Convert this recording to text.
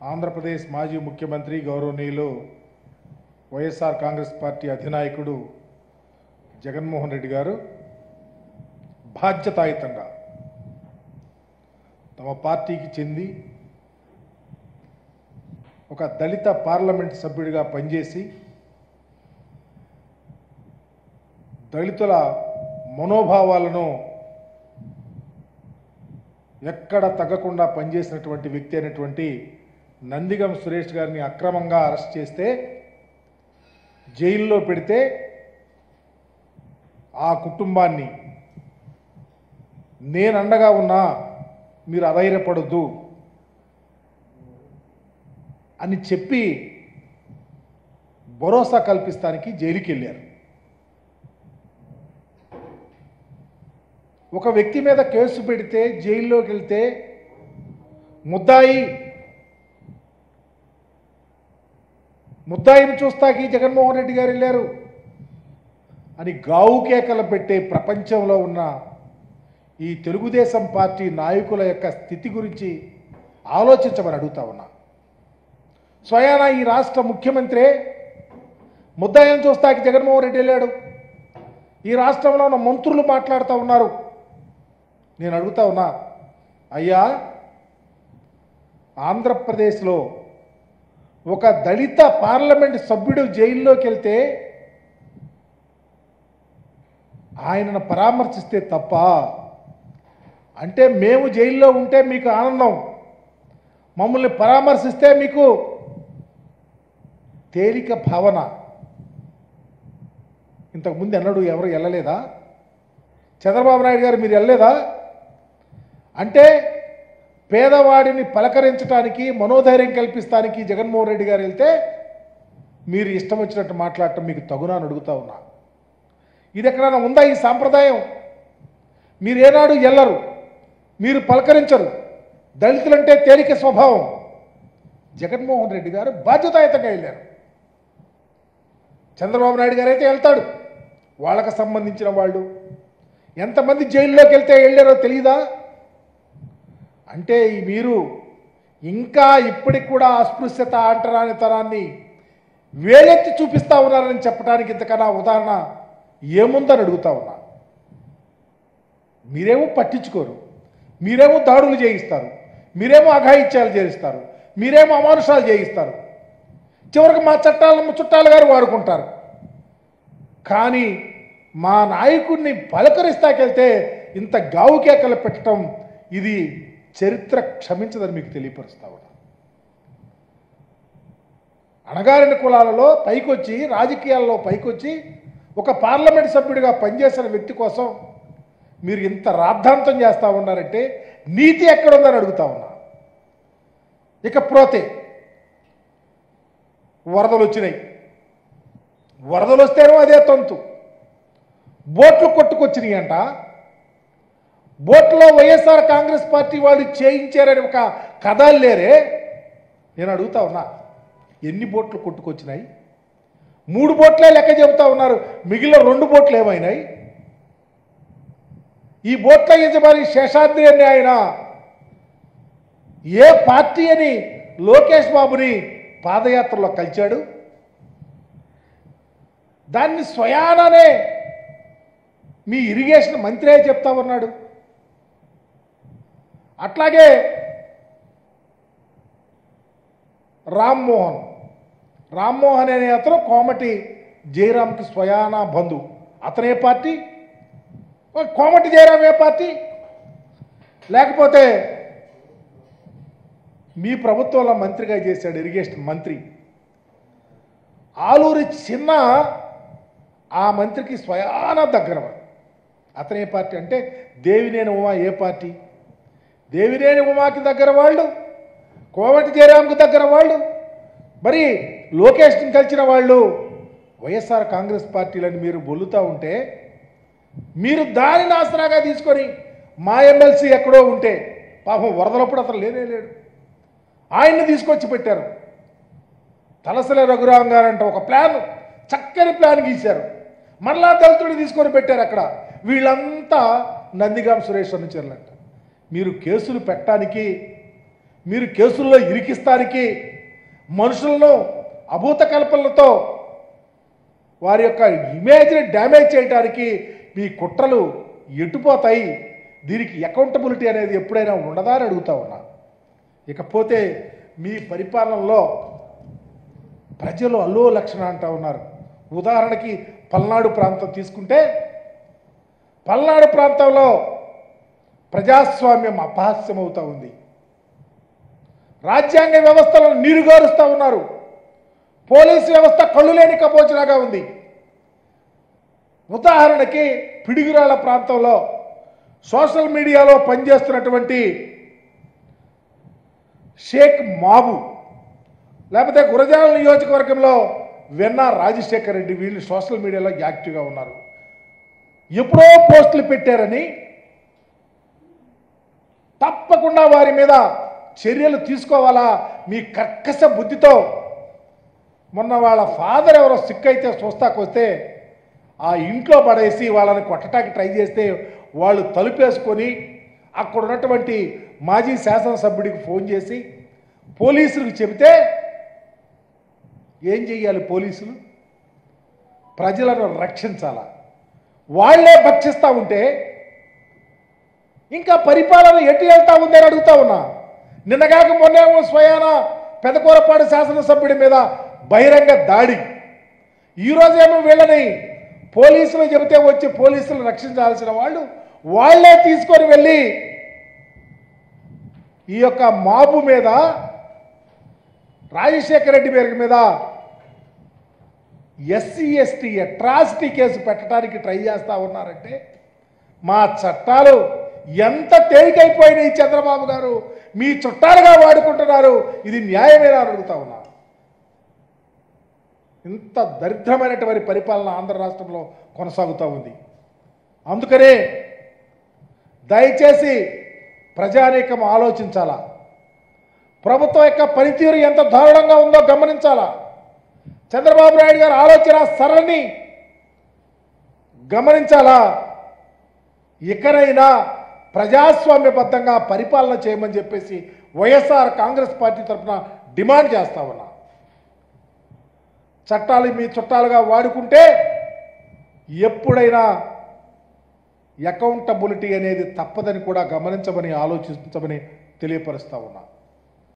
ఆంధ్రప్రదేశ్ మాజీ ముఖ్యమంత్రి గౌరవనీయులు వైఎస్ఆర్ కాంగ్రెస్ పార్టీ అధినాయకుడు జగన్మోహన్ రెడ్డి గారు బాధ్యతాయుతంగా తమ పార్టీకి చెంది ఒక దళిత పార్లమెంట్ సభ్యుడిగా పనిచేసి దళితుల మనోభావాలను ఎక్కడ తగ్గకుండా పనిచేసినటువంటి వ్యక్తి అయినటువంటి నందిగం సురేష్ గారిని అక్రమంగా అరెస్ట్ చేస్తే జైల్లో పెడితే ఆ కుటుంబాన్ని నేను అండగా ఉన్నా మీరు అధైర్యపడొద్దు అని చెప్పి భరోసా కల్పిస్తానికి జైలుకి వెళ్ళారు. ఒక వ్యక్తి మీద కేసు పెడితే జైల్లోకి వెళ్తే ముద్దాయిని చూస్తాకి జగన్మోహన్ రెడ్డి గారు వెళ్ళారు అని గావు కేకలు పెట్టే ప్రపంచంలో ఉన్న ఈ తెలుగుదేశం పార్టీ నాయకుల యొక్క స్థితి గురించి ఆలోచించమని అడుగుతా ఉన్నా. స్వయానా ఈ రాష్ట్ర ముఖ్యమంత్రి ముద్దాయిని చూస్తాకి జగన్మోహన్ రెడ్డి వెళ్ళాడు. ఈ రాష్ట్రంలో ఉన్న మంత్రులు మాట్లాడుతూ ఉన్నారు. నేను అడుగుతా ఉన్నా, అయ్యా ఆంధ్రప్రదేశ్లో ఒక దళిత పార్లమెంట్ సభ్యుడు జైల్లోకి వెళ్తే ఆయనను పరామర్శిస్తే తప్ప, అంటే మేము జైల్లో ఉంటే మీకు ఆనందం, మమ్మల్ని పరామర్శిస్తే మీకు తేలిక భావన. ఇంతకుముందు ఎన్నడూ ఎవరు వెళ్ళలేదా? చంద్రబాబు నాయుడు గారు మీరు వెళ్ళలేదా? అంటే పేదవాడిని పలకరించడానికి మనోధైర్యం కల్పిస్తానికి జగన్మోహన్ రెడ్డి గారు వెళ్తే మీరు ఇష్టం వచ్చినట్టు మాట్లాడటం మీకు తగునా అని అడుగుతా ఉన్నా. ఇది ఎక్కడైనా ఉందా ఈ సాంప్రదాయం? మీరు ఏనాడు వెళ్ళరు, మీరు పలకరించరు, దళితులంటే తేలిక స్వభావం. జగన్మోహన్ రెడ్డి గారు బాధ్యతాయుతంగా వెళ్ళారు. చంద్రబాబు నాయుడు గారు అయితే వెళ్తాడు, వాళ్ళకు సంబంధించిన వాళ్ళు ఎంతమంది జైల్లోకి వెళ్తే వెళ్ళారో తెలియదా? అంటే మీరు ఇంకా ఇప్పటికి కూడా అస్పృశ్యత అంటరానితనాన్ని వేలెత్తి చూపిస్తూ ఉన్నారని చెప్పడానికి ఇంతకన్నా ఉదాహరణ ఏముందని అడుగుతా ఉన్నా. మీరేమో పట్టించుకోరు, మీరేమో దాడులు చేయిస్తారు, మీరేమో అఘాయిత్యాలు చేయిస్తారు, మీరేమో అమానుషాలు చేయిస్తారు, చివరికి మా చట్టాలను చుట్టాలు గారు వాడుకుంటారు. కానీ మా నాయకుడిని పలకరిస్తాకెళ్తే ఇంత గావు కేకలు పెట్టడం ఇది చరిత్ర క్షమించదని మీకు తెలియపరుస్తా ఉన్నా. అణగారిన కులాలలో పైకొచ్చి రాజకీయాల్లో పైకొచ్చి ఒక పార్లమెంట్ సభ్యుడిగా పనిచేసిన వ్యక్తి కోసం మీరు ఇంత రాద్ధాంతం చేస్తూ ఉన్నారంటే నీతి ఎక్కడుందని అడుగుతా ఉన్నా. ఇకపోతే వరదలు వచ్చినాయి, వరదలు వస్తేనో అదే తంతు. బోట్లు కొట్టుకొచ్చినాయి అంట. బోట్లో వైఎస్ఆర్ కాంగ్రెస్ పార్టీ వాళ్ళు చేయించారని ఒక కథలు లేరే. నేను అడుగుతా ఉన్నా, ఎన్ని బోట్లు కొట్టుకొచ్చినాయి? 3 బోట్లే లెక్క చెబుతా ఉన్నారు, మిగిలిన 2 బోట్లు ఏమైనాయి? ఈ బోట్ల యజమాని శేషాద్రి అని ఆయన ఏ పార్టీ అని లోకేష్ బాబుని పాదయాత్రలో కలిచాడు? దాన్ని స్వయానానే మీ ఇరిగేషన్ మంత్రే చెప్తా ఉన్నాడు. అట్లాగే రామ్మోహన్ అనే అతను కోమటి జయరాంకి స్వయానా బంధు. అతనే పార్టీ? కోమటి జయరాం ఏ పార్టీ? లేకపోతే మీ ప్రభుత్వంలో మంత్రిగా చేశాడు ఇరిగేషన్ మంత్రి ఆలూరి చిన్న, ఆ మంత్రికి స్వయానా దగ్గర. అతనే పార్టీ? అంటే దేవినేని ఉమా ఏ పార్టీ? దేవినేని ఉమాకి దగ్గర వాళ్ళు, కోమటి జయరాంకి దగ్గర వాళ్ళు, మరి లోకేష్ని కలిసిన వాళ్ళు వైఎస్ఆర్ కాంగ్రెస్ పార్టీలని మీరు బొల్లుతూ ఉంటే మీరు దానిని ఆసరాగా తీసుకొని మా ఎమ్మెల్సీ ఎక్కడో ఉంటే, పాపం వరదలప్పుడు అతను లేనే లేడు, ఆయన్ని తీసుకొచ్చి పెట్టారు. తలసలే రఘురాం గారంట ఒక ప్లాన్, చక్కని ప్లాన్ గీశారు, మరలా దళితుడిని తీసుకొని పెట్టారు అక్కడ. వీళ్ళంతా నందిగాం సురేష్ అనుచరులంట. మీరు కేసులు పెట్టడానికి మీరు కేసుల్లో ఇరికిస్తానికి, మనుషులను అభూత కల్పనలతో వారి యొక్క ఇమేజ్ని డ్యామేజ్ చేయడానికి మీ కుట్రలు ఎటుపోతాయి? దీనికి అకౌంటబిలిటీ అనేది ఎప్పుడైనా ఉండదా అని అడుగుతా ఉన్నా. ఇకపోతే మీ పరిపాలనలో ప్రజలు అల్లో లక్షణ అంటూ ఉన్నారు. ఉదాహరణకి పల్నాడు ప్రాంతం తీసుకుంటే, పల్నాడు ప్రాంతంలో ప్రజాస్వామ్యం అపహాస్యమవుతూ ఉంది. రాజ్యాంగ వ్యవస్థలను నీరుగారుస్తూ ఉన్నారు. పోలీసు వ్యవస్థ కళ్ళు లేని కపోచలాగా ఉంది. ఉదాహరణకి పిడుగురాళ్ల ప్రాంతంలో సోషల్ మీడియాలో పనిచేస్తున్నటువంటి షేక్ మాబు, లేకపోతే గురజాల నియోజకవర్గంలో వెన్న రాజశేఖర్ రెడ్డి, వీళ్ళు సోషల్ మీడియాలో యాక్టివ్గా ఉన్నారు. ఎప్పుడో పోస్టులు పెట్టారని తప్పకుండా వారి మీద చర్యలు తీసుకోవాలా మీ కర్కశ బుద్ధితో. మొన్న వాళ్ళ ఫాదర్ ఎవరో సిక్ అయితే చూస్తాకొస్తే ఆ ఇంట్లో పడేసి వాళ్ళని కొట్టడానికి ట్రై చేస్తే వాళ్ళు తలుపేసుకొని అక్కడ ఉన్నటువంటి మాజీ శాసనసభ్యుడికి ఫోన్ చేసి పోలీసులకు చెబితే ఏం చెయ్యాలి? పోలీసులు ప్రజలను రక్షించాలా? వాళ్లే భక్షిస్తూ ఉంటే ఇంకా పరిపాలన ఎటు వెళ్తా ఉందని అడుగుతా ఉన్నా. నిన్నగాక మొన్నేమో స్వయాన పెదకూరపాడు శాసనసభ్యుడి మీద బహిరంగ దాడి, ఈరోజేమో వీళ్ళని పోలీసులు చెబితే వచ్చి పోలీసులు రక్షించాల్సిన వాళ్ళు వాళ్లే తీసుకొని వెళ్ళి ఈ యొక్క మాబు మీద, రాజశేఖర రెడ్డి పేరు మీద ఎస్సీ ఎస్టీ అట్రాసిటీ కేసు పెట్టడానికి ట్రై చేస్తూ ఉన్నారంటే మా చట్టాలు ఎంత తేలికైపోయినాయి చంద్రబాబు గారు, మీ చుట్టాలుగా వాడుకుంటున్నారు. ఇది న్యాయమేనా అడుగుతా ఉన్నా. ఇంత దరిద్రమైనటువంటి పరిపాలన ఆంధ్ర రాష్ట్రంలో కొనసాగుతూ ఉంది. అందుకనే దయచేసి ప్రజానీకం ఆలోచించాలా. ప్రభుత్వం యొక్క పనితీరు ఎంత దారుణంగా ఉందో గమనించాలా. చంద్రబాబు నాయుడు గారు ఆలోచన సరళిని గమనించాలా. ఇకనైనా ప్రజాస్వామ్యబద్ధంగా పరిపాలన చేయమని చెప్పేసి వైఎస్ఆర్ కాంగ్రెస్ పార్టీ తరఫున డిమాండ్ చేస్తా ఉన్నా. చట్టాలు మీ చుట్టాలుగా వాడుకుంటే ఎప్పుడైనా అకౌంటబిలిటీ అనేది తప్పదని కూడా గమనించమని, ఆలోచించమని తెలియపరుస్తా ఉన్నా.